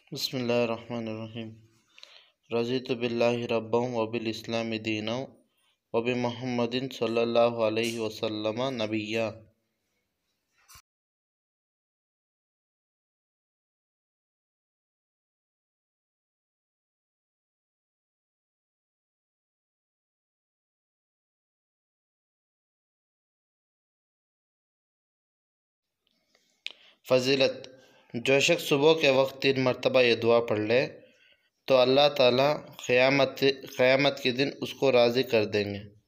बिस्मिल्लाहिर्रहमानिर्रहीम। रज़ीतु बिल्लाहि रब्बन व बिल इस्लामि दीनन व बि मुहम्मदिन सल्लल्लाहु अलैहि वसल्लम नबिय्या। फ़जीलत: जो शख्स सुबह के वक्त 3 मरतबा ये दुआ पढ़ ले तो अल्लाह ताला क़यामत के दिन उसको राज़ी कर देंगे।